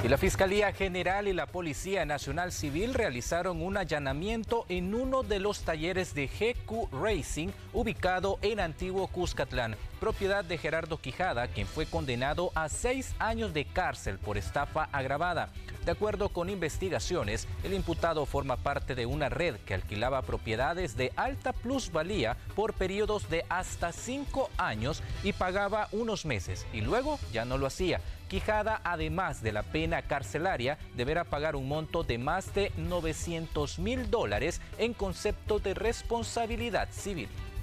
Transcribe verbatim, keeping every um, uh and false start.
Y la Fiscalía General y la Policía Nacional Civil realizaron un allanamiento en uno de los talleres de G Q Racing ubicado en Antiguo Cuscatlán, propiedad de Gerardo Quijada, quien fue condenado a seis años de cárcel por estafa agravada. De acuerdo con investigaciones, el imputado forma parte de una red que alquilaba propiedades de alta plusvalía por periodos de hasta cinco años y pagaba unos meses y luego ya no lo hacía. Quijada, además de la pena carcelaria, deberá pagar un monto de más de novecientos mil dólares en concepto de responsabilidad civil.